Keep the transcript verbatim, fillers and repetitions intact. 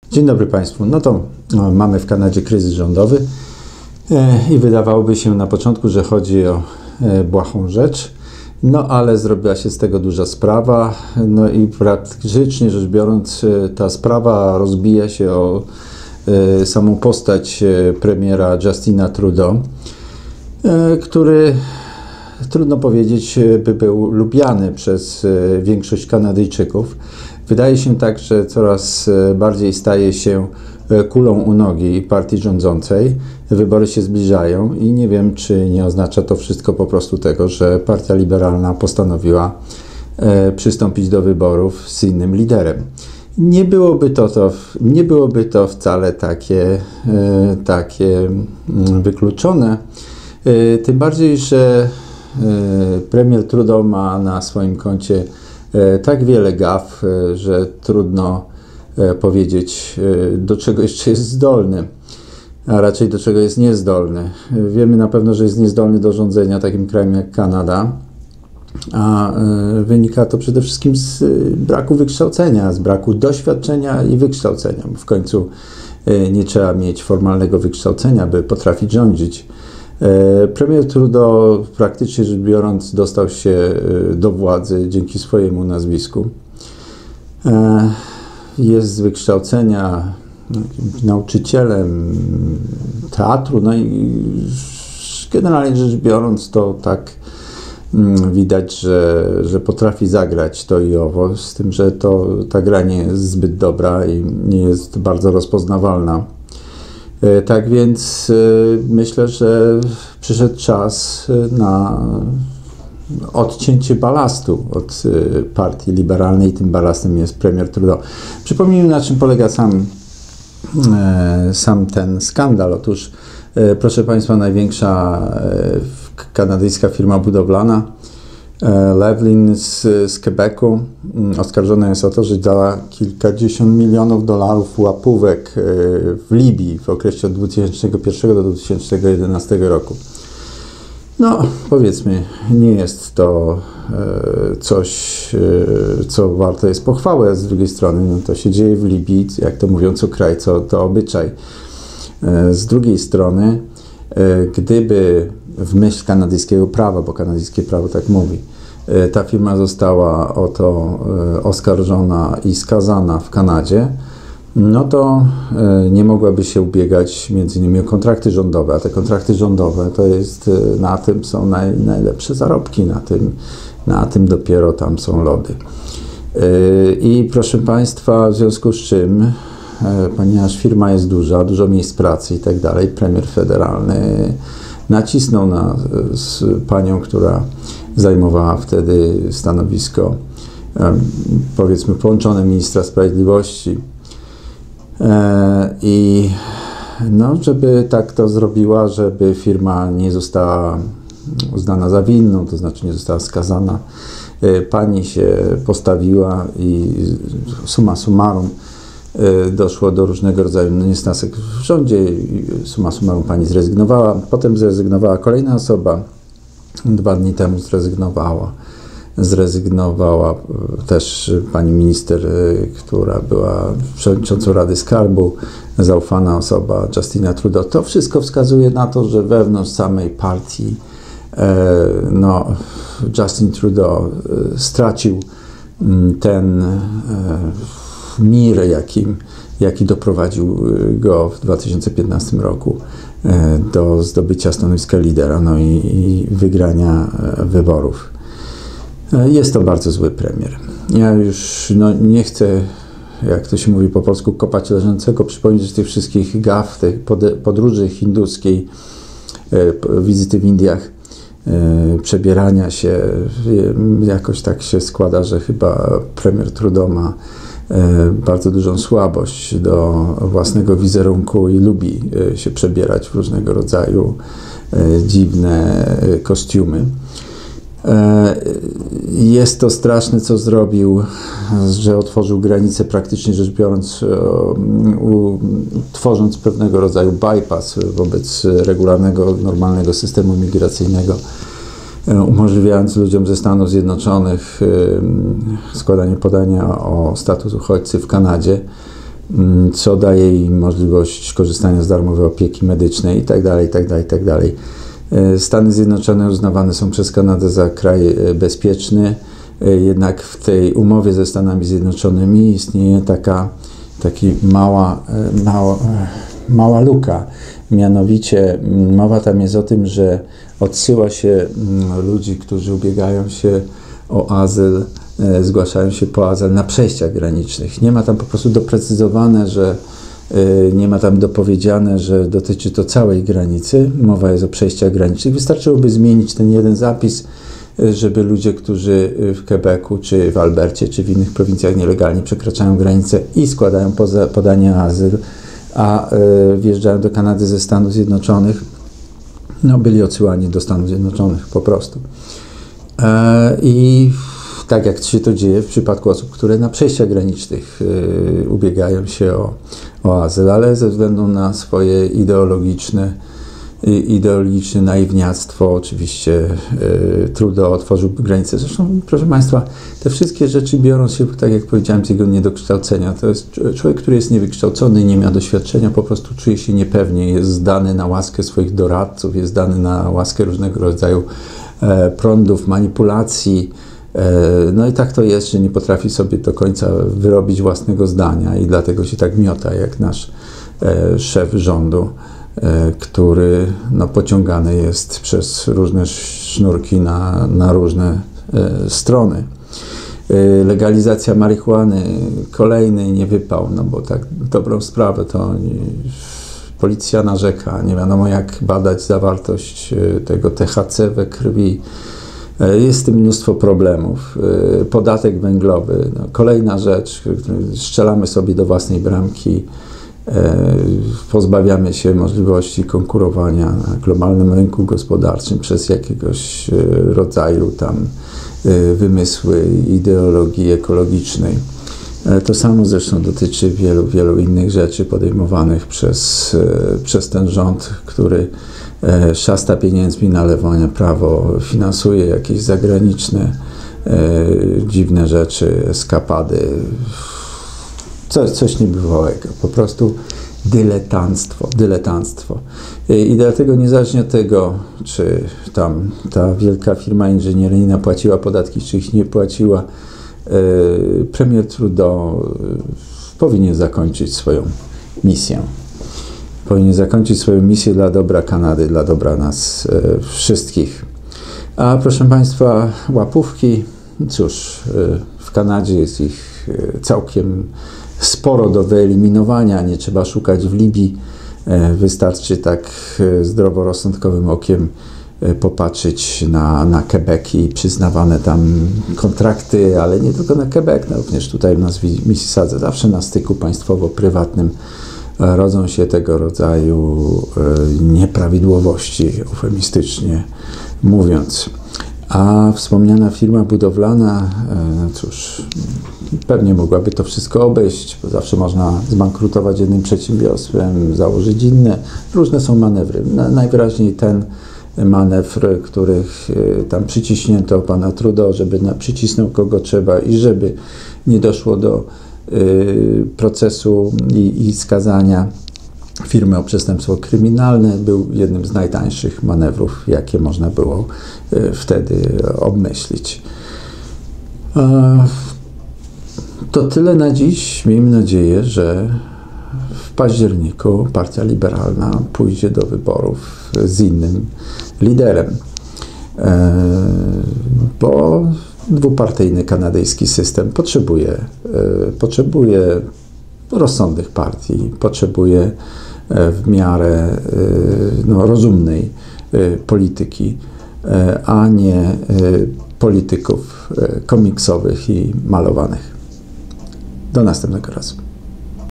Dzień dobry Państwu. No to no, mamy w Kanadzie kryzys rządowy e, i wydawałoby się na początku, że chodzi o e, błahą rzecz, no ale zrobiła się z tego duża sprawa, no i praktycznie rzecz biorąc e, ta sprawa rozbija się o e, samą postać e, premiera Justina Trudeau, e, który trudno powiedzieć by był lubiany przez e, większość Kanadyjczyków. Wydaje się tak, że coraz bardziej staje się kulą u nogi partii rządzącej. Wybory się zbliżają i nie wiem, czy nie oznacza to wszystko po prostu tego, że partia liberalna postanowiła przystąpić do wyborów z innym liderem. Nie byłoby to, to, nie byłoby to wcale takie, takie wykluczone, tym bardziej, że premier Trudeau ma na swoim koncie tak wiele gaf, że trudno powiedzieć, do czego jeszcze jest zdolny, a raczej do czego jest niezdolny. Wiemy na pewno, że jest niezdolny do rządzenia takim krajem jak Kanada, a wynika to przede wszystkim z braku wykształcenia, z braku doświadczenia i wykształcenia. W końcu nie trzeba mieć formalnego wykształcenia, by potrafić rządzić. Premier Trudeau, praktycznie rzecz biorąc, dostał się do władzy dzięki swojemu nazwisku. Jest z wykształcenia nauczycielem teatru, no i generalnie rzecz biorąc to tak widać, że, że potrafi zagrać to i owo, z tym, że to, ta gra nie jest zbyt dobra i nie jest bardzo rozpoznawalna. Tak więc myślę, że przyszedł czas na odcięcie balastu od partii liberalnej. Tym balastem jest premier Trudeau. Przypomnijmy, na czym polega sam, sam ten skandal. Otóż, proszę Państwa, największa kanadyjska firma budowlana Levlin z, z Quebecu oskarżona jest o to, że dała kilkadziesiąt milionów dolarów łapówek w Libii w okresie od dwa tysiące pierwszego do dwa tysiące jedenastego roku. No, powiedzmy, nie jest to coś, co warte jest pochwały, a z drugiej strony no, to się dzieje w Libii, jak to mówią, co kraj, co to obyczaj. Z drugiej strony, gdyby w myśl kanadyjskiego prawa, bo kanadyjskie prawo tak mówi, ta firma została o to oskarżona i skazana w Kanadzie, no to nie mogłaby się ubiegać między innymi o kontrakty rządowe, a te kontrakty rządowe to jest, na tym są naj, najlepsze zarobki, na tym, na tym dopiero tam są lody. I proszę Państwa, w związku z czym, ponieważ firma jest duża, dużo miejsc pracy i tak dalej, premier federalny nacisnął na z panią, która zajmowała wtedy stanowisko, powiedzmy, połączone ministra sprawiedliwości. I no, żeby tak to zrobiła, żeby firma nie została uznana za winną, to znaczy nie została skazana. Pani się postawiła i summa summarum doszło do różnego rodzaju niesnasek w rządzie i summa summarum pani zrezygnowała. Potem zrezygnowała kolejna osoba. Dwa dni temu zrezygnowała. Zrezygnowała też pani minister, która była przewodniczącą Rady Skarbu, zaufana osoba Justina Trudeau. To wszystko wskazuje na to, że wewnątrz samej partii no, Justin Trudeau stracił ten mir, jakim, jaki doprowadził go w dwa tysiące piętnastym roku do zdobycia stanowiska lidera, no i, i wygrania wyborów. Jest to bardzo zły premier. Ja już no, nie chcę, jak to się mówi po polsku, kopać leżącego, przypomnieć tych wszystkich gaf, tych podróży hinduskiej, wizyty w Indiach, przebierania się. Jakoś tak się składa, że chyba premier Trudeau ma bardzo dużą słabość do własnego wizerunku i lubi się przebierać w różnego rodzaju dziwne kostiumy. Jest to straszne, co zrobił, że otworzył granice, praktycznie rzecz biorąc, tworząc pewnego rodzaju bypass wobec regularnego, normalnego systemu migracyjnego, umożliwiając ludziom ze Stanów Zjednoczonych składanie podania o status uchodźcy w Kanadzie. co daje im możliwość korzystania z darmowej opieki medycznej itd., itd., itd. Stany Zjednoczone uznawane są przez Kanadę za kraj bezpieczny, jednak w tej umowie ze Stanami Zjednoczonymi istnieje taka taki mała, mała, mała luka. Mianowicie mowa tam jest o tym, że odsyła się ludzi, którzy ubiegają się o azyl, zgłaszają się po azyl na przejściach granicznych. Nie ma tam po prostu doprecyzowane, że nie ma tam dopowiedziane, że dotyczy to całej granicy. Mowa jest o przejściach granicznych. Wystarczyłoby zmienić ten jeden zapis, żeby ludzie, którzy w Quebecu, czy w Albercie, czy w innych prowincjach nielegalnie przekraczają granicę i składają poza, podanie o azyl, a y, wjeżdżają do Kanady ze Stanów Zjednoczonych, no byli odsyłani do Stanów Zjednoczonych po prostu. E, I tak jak się to dzieje w przypadku osób, które na przejściach granicznych y, ubiegają się o, o azyl, ale ze względu na swoje ideologiczne ideologiczne naiwniactwo, oczywiście y, Trudeau otworzył granicę. Zresztą, proszę Państwa, te wszystkie rzeczy biorą się, tak jak powiedziałem, z jego niedokształcenia. To jest człowiek, który jest niewykształcony, nie ma doświadczenia, po prostu czuje się niepewnie, jest zdany na łaskę swoich doradców, jest zdany na łaskę różnego rodzaju e, prądów, manipulacji. E, no i tak to jest, że nie potrafi sobie do końca wyrobić własnego zdania i dlatego się tak miota, jak nasz e, szef rządu, który no, pociągany jest przez różne sznurki na, na różne e, strony. E, legalizacja marihuany, kolejny niewypał, no bo tak dobrą sprawę to nie, policja narzeka, nie wiadomo jak badać zawartość tego T H C we krwi. E, jest z tym mnóstwo problemów. E, podatek węglowy, no, kolejna rzecz, strzelamy sobie do własnej bramki. Pozbawiamy się możliwości konkurowania na globalnym rynku gospodarczym przez jakiegoś rodzaju tam wymysły ideologii ekologicznej. To samo zresztą dotyczy wielu, wielu innych rzeczy podejmowanych przez, przez ten rząd, który szasta pieniędzmi na lewo, na prawo, finansuje jakieś zagraniczne dziwne rzeczy, eskapady. Coś, coś niebywałego, po prostu dyletanctwo, dyletanctwo. I dlatego niezależnie od tego, czy tam ta wielka firma inżynieryjna płaciła podatki, czy ich nie płaciła, premier Trudeau powinien zakończyć swoją misję. Powinien zakończyć swoją misję dla dobra Kanady, dla dobra nas wszystkich. A proszę Państwa, łapówki, cóż, w Kanadzie jest ich całkiem sporo do wyeliminowania, nie trzeba szukać w Libii, wystarczy tak zdroworozsądkowym okiem popatrzeć na, na Quebec i przyznawane tam kontrakty, ale nie tylko na Quebec, no również tutaj u nas w Mississadze, zawsze na styku państwowo-prywatnym rodzą się tego rodzaju nieprawidłowości, eufemistycznie mówiąc. A wspomniana firma budowlana, cóż, pewnie mogłaby to wszystko obejść, bo zawsze można zbankrutować jednym przedsiębiorstwem, założyć inne. Różne są manewry. Najwyraźniej ten manewr, których tam przyciśnięto pana Trudeau, żeby przycisnął kogo trzeba i żeby nie doszło do y, procesu i, i skazania firmy o przestępstwo kryminalne, był jednym z najtańszych manewrów, jakie można było y, wtedy obmyślić. A to tyle na dziś. Miejmy nadzieję, że w październiku Partia Liberalna pójdzie do wyborów z innym liderem, bo dwupartyjny kanadyjski system potrzebuje, potrzebuje rozsądnych partii, potrzebuje w miarę no, rozumnej polityki, a nie polityków komiksowych i malowanych. Do następnego razu.